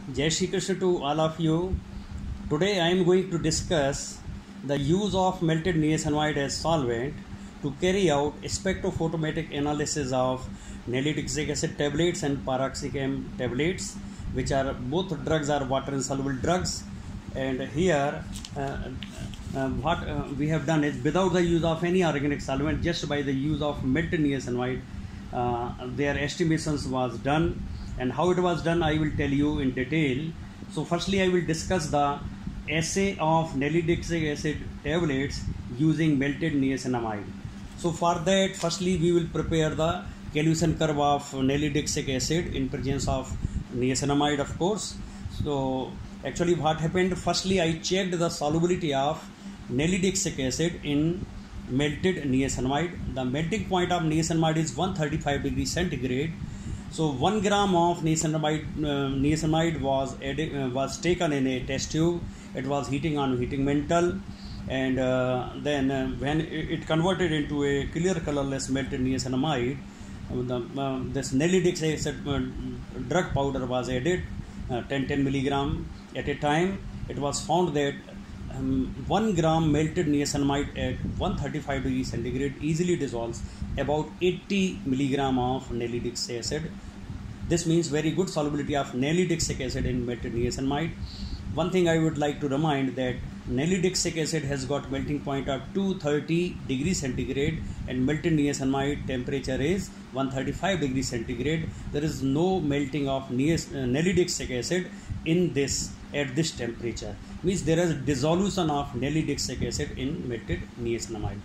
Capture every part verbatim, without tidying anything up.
Jai Shri Krishna to all of you. Today I am going to discuss the use of melted niacinamide as solvent to carry out spectrophotometric analysis of nalidixic acid tablets and paroxicam tablets, which are both drugs are water insoluble drugs. And here uh, uh, what uh, we have done is, without the use of any organic solvent, just by the use of melted niacinamide, uh, their estimations was done. And how it was done I will tell you in detail. So firstly I will discuss the assay of nalidixic acid tablets using melted niacinamide. So for that, firstly we will prepare the Calusan curve of nalidixic acid in presence of niacinamide, of course. So actually what happened, firstly I checked the solubility of nalidixic acid in melted niacinamide. The melting point of niacinamide is one hundred thirty-five degrees centigrade. So one gram of niacinamide, uh, niacinamide was added, uh, was taken in a test tube. It was heating on heating mantle, and uh, then uh, when it, it converted into a clear colorless melted niacinamide, uh, the, uh, this nalidixic acid uh, drug powder was added, uh, ten ten milligram at a time. It was found that um, one gram melted niacinamide at one hundred thirty-five degrees centigrade easily dissolves about eighty milligram of nalidixic acid. This means very good solubility of nalidixic acid in melted niacinamide. One thing I would like to remind that nalidixic acid has got melting point of two hundred thirty degrees centigrade and melted niacinamide temperature is one hundred thirty-five degrees centigrade. There is no melting of nalidixic acid in this at this temperature. Means there is dissolution of nalidixic acid in melted niacinamide.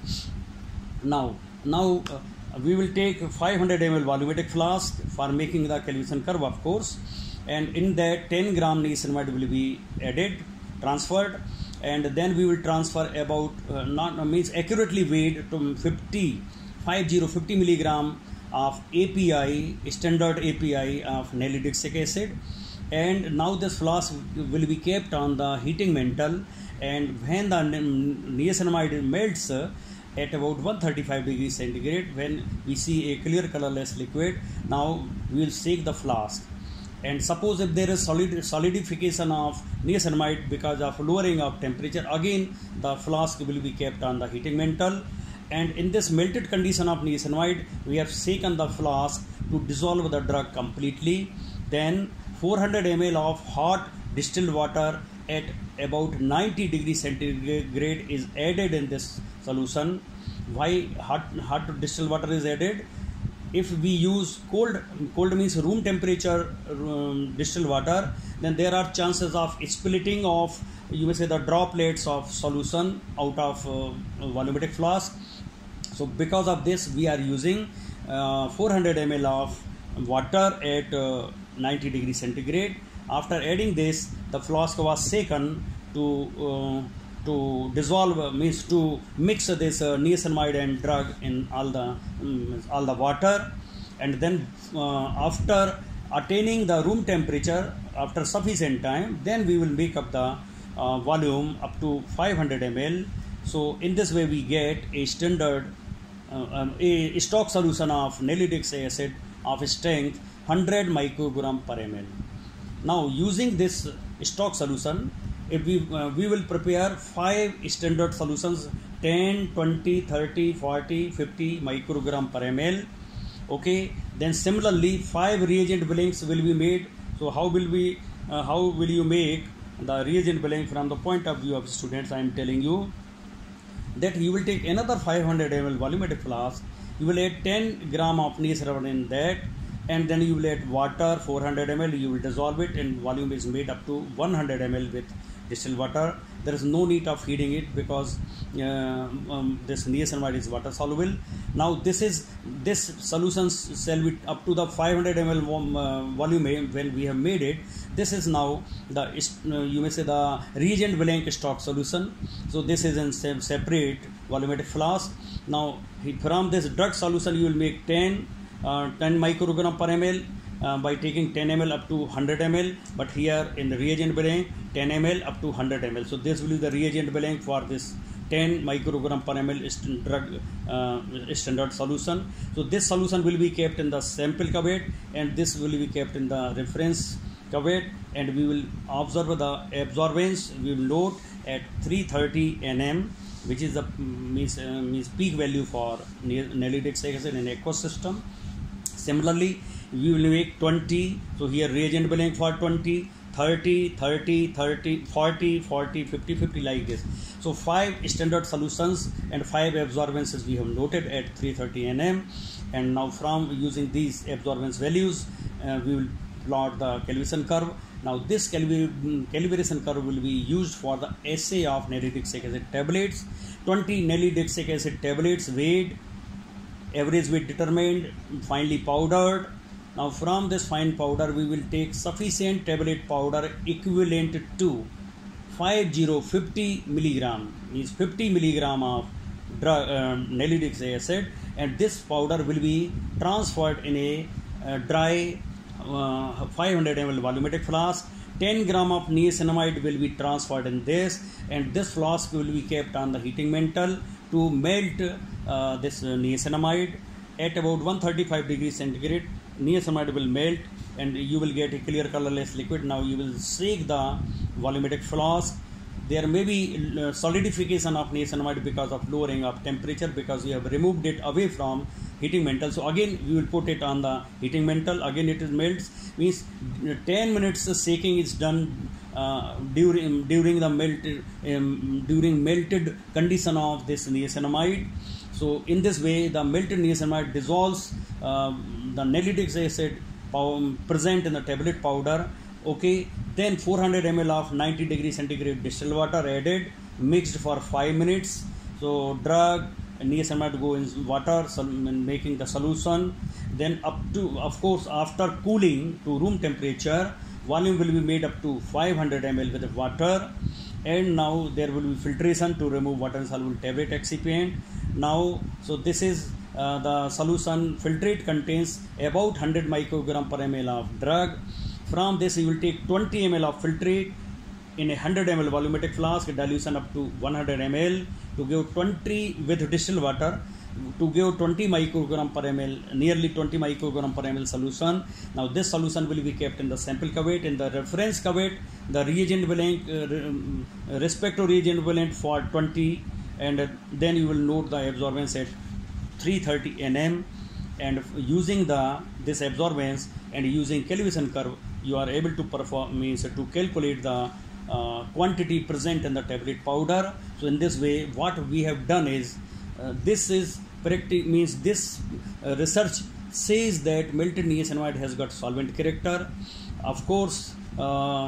Now, now uh, we will take five hundred milliliters volumetric flask for making the Calusan curve, of course, and in that ten gram niacinamide will be added, transferred, and then we will transfer about uh, not uh, means accurately weighed to fifty, fifty milligram of A P I, standard A P I of nalidixic acid. And now this flask will be kept on the heating mantle, and when the niacinamide melts uh, at about one hundred thirty-five degrees centigrade, when we see a clear colorless liquid, now we will shake the flask. And suppose if there is solid solidification of niacinamide because of lowering of temperature, again the flask will be kept on the heating mantle. And in this melted condition of niacinamide, we have shaken the flask to dissolve the drug completely. Then four hundred milliliters of hot distilled water at about ninety degrees centigrade is added in this solution. Why hot, hot distilled water is added? If we use cold, cold means room temperature um, distilled water, then there are chances of splitting of, you may say, the droplets of solution out of uh, volumetric flask. So because of this we are using uh, four hundred milliliters of water at uh, ninety degrees centigrade. After adding this, the flask was shaken to uh, to dissolve, uh, means to mix this uh, niacinamide and drug in all the um, all the water, and then uh, after attaining the room temperature after sufficient time, then we will make up the uh, volume up to five hundred milliliters. So in this way we get a standard uh, um, a stock solution of nalidixic acid of strength one hundred microgram per ml. Now using this stock solution, if we uh, we will prepare five standard solutions, ten, twenty, thirty, forty, fifty microgram per ml. Okay, then similarly five reagent blanks will be made. So how will we uh, how will you make the reagent blank? From the point of view of students, I am telling you that you will take another five hundred milliliters volumetric flask, you will add ten gram of niacinamide in that, and then you will add water four hundred milliliters, you will dissolve it, and volume is made up to one hundred milliliters with distilled water. There is no need of heating it because uh, um, this niacinamide is water soluble. Now this is this solution shall be up to the five hundred milliliters uh, volume when we have made it. This is now the uh, you may say the reagent blank stock solution. So this is in separate volumetric flask. Now from this drug solution you will make ten uh, ten microgram per ml. Uh, by taking ten milliliters up to one hundred milliliters, but here in the reagent blank ten milliliters up to one hundred milliliters. So this will be the reagent blank for this ten microgram per ml drug uh, standard solution. So this solution will be kept in the sample cuvette, and this will be kept in the reference cuvette, and we will observe the absorbance. We will note at three thirty nanometer, which is the means, uh, means peak value for nalidixic acid in aqueous system. Similarly, we will make twenty, so here reagent blank for twenty, thirty, thirty, thirty, forty, forty, fifty, fifty, like this. So five standard solutions and five absorbances we have noted at three thirty nanometer, and now from using these absorbance values, uh, we will plot the calibration curve. Now this calib calibration curve will be used for the assay of nalidixic acid tablets. twenty nalidixic acid tablets weighed, average weight determined, finely powdered. Now from this fine powder we will take sufficient tablet powder equivalent to fifty milligram, means fifty milligram of drug, uh, nalidixic acid, and this powder will be transferred in a uh, dry uh, five hundred milliliter volumetric flask. ten gram of niacinamide will be transferred in this, and this flask will be kept on the heating mantle to melt uh, this uh, niacinamide at about one thirty-five degrees centigrade. Niacinamide will melt and you will get a clear colorless liquid. Now you will shake the volumetric flask. There may be uh, solidification of niacinamide because of lowering of temperature, because you have removed it away from heating mantle. So again we will put it on the heating mantle. Again it is melts, means ten minutes shaking is done uh, during during the melted um, during melted condition of this niacinamide. So in this way the melted niacinamide dissolves uh, the nalidixic acid present in the tablet powder. Okay, then four hundred milliliters of ninety degree centigrade distilled water added, mixed for five minutes. So drug and niacinamide go in water, making the solution. Then up to, of course, after cooling to room temperature, volume will be made up to five hundred milliliters with water. And now there will be filtration to remove water insoluble tablet excipient. Now, so this is uh, the solution. Filtrate contains about one hundred microgram per ml of drug. From this you will take twenty milliliters of filtrate in a one hundred milliliter volumetric flask, dilution up to one hundred milliliters, to give twenty with distilled water, to give twenty microgram per ml, nearly twenty microgram per ml solution. Now this solution will be kept in the sample cuvette. In the reference cuvette, the reagent blank, uh, respective reagent blank for twenty, and uh, then you will note the absorbance at three thirty nanometer, and using the this absorbance and using calibration curve, you are able to perform, means to calculate the uh, quantity present in the tablet powder. So in this way what we have done is, uh, this is practic means this uh, research says that melted niacinamide has got solvent character. Of course, uh,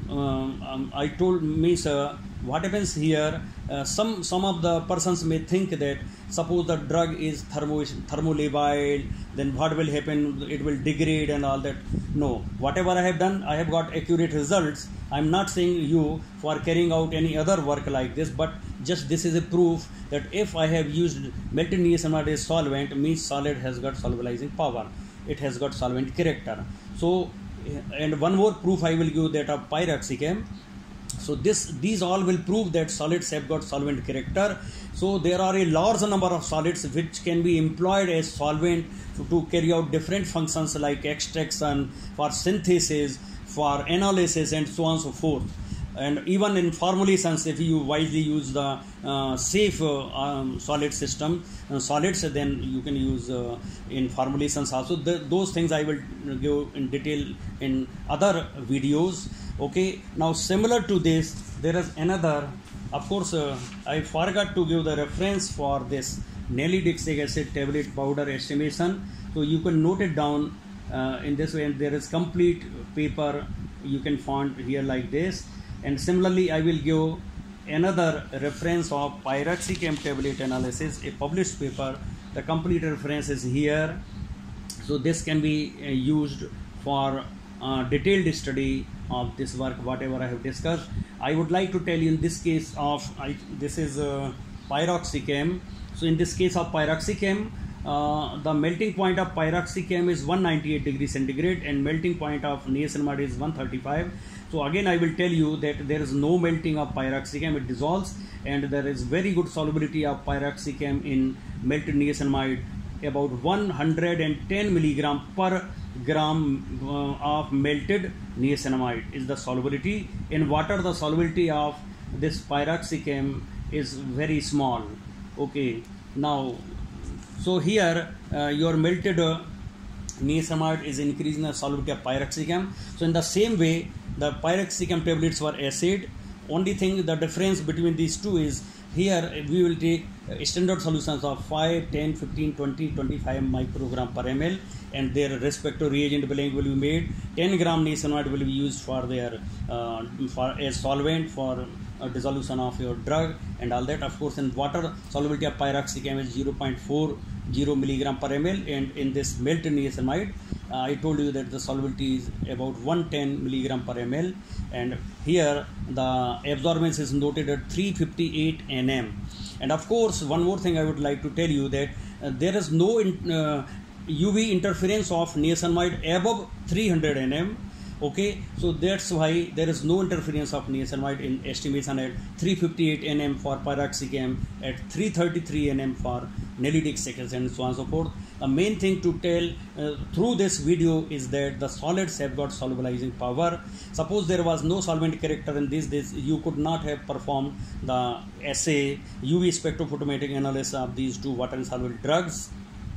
um, I told means uh, what happens here, uh, some some of the persons may think that suppose the drug is thermo thermolabile, then what will happen, it will degrade and all that. No, whatever I have done, I have got accurate results. I am not saying you for carrying out any other work like this, but just this is a proof that if I have used melted niacinamide as solvent, means solid has got solubilizing power, it has got solvent character. So, and one more proof I will give, that of pyroxicam. So this these all will prove that solids have got solvent character. So there are a large number of solids which can be employed as solvent to, to carry out different functions like extraction, for synthesis, for analysis, and so on and so forth. And even in formulations, if you wisely use the uh, safe uh, um, solid system uh, solids, then you can use uh, in formulations also. The, those things I will give in detail in other videos. Okay, now similar to this, there is another, of course, uh, I forgot to give the reference for this nalidixic acid tablet powder estimation. So you can note it down uh, in this way, and there is complete paper you can find here like this. And similarly, I will give another reference of pyroxicam tablet analysis, a published paper. The complete reference is here. So this can be uh, used for uh, detailed study of this work, whatever I have discussed. I would like to tell you in this case of, I, this is uh, pyroxicam. So in this case of pyroxicam, uh, the melting point of pyroxicam is one ninety-eight degrees centigrade, and melting point of niacinamide is one thirty-five. So again I will tell you that there is no melting of pyroxicam, it dissolves, and there is very good solubility of pyroxicam in melted niacinamide, about one hundred ten milligram per gram uh, of melted niacinamide is the solubility. In water, the solubility of this pyroxicam is very small. Okay, now so here uh, your melted uh, niacinamide is increasing the solubility of pyroxicam. So in the same way, the pyroxicam tablets were acid. Only thing, the difference between these two is here we will take standard solutions of five, ten, fifteen, twenty, twenty-five microgram per ml, and their respective reagent blend will be made. ten gram niacinamide will be used for their uh, for as solvent for uh, dissolution of your drug and all that. Of course, in water, solubility of pyroxicam is zero point four zero milligram per ml, and in this melted niacinamide, uh, I told you that the solubility is about one hundred ten milligram per ml, and here the absorbance is noted at three hundred fifty-eight nanometer. And of course, one more thing I would like to tell you, that uh, there is no in, uh, U V interference of niacinamide above three hundred nanometer. Okay, so that's why there is no interference of niacinamide in estimation at three hundred fifty-eight nanometer for pyroxicam, at three hundred thirty-three nanometer for nalidixic acid, and so on and so forth. The main thing to tell uh, through this video is that the solids have got solubilizing power. Suppose there was no solvent character in this, this you could not have performed the assay, U V spectrophotometric analysis of these two water insoluble drugs.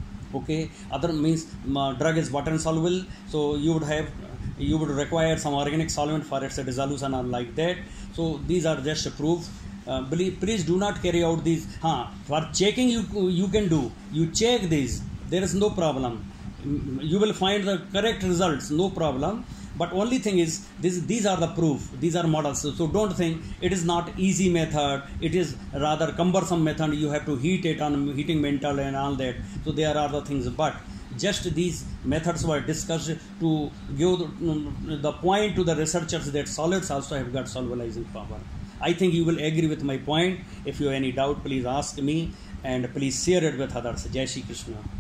Okay, other means uh, drug is water insoluble, so you would have you would require some organic solvent for its dissolution or like that. So these are just a proof. Uh, believe, please do not carry out these. Huh, for checking you you can do. You check these. There is no problem. You will find the correct results. No problem. But only thing is, this, these are the proof. These are models. So, so don't think it is not easy method. It is rather cumbersome method. You have to heat it on heating mantle and all that. So there are the things. But just these methods were discussed to give the, the point to the researchers that solids also have got solubilizing power. I think you will agree with my point. If you have any doubt, please ask me, and please share it with others. Jai Shri Krishna.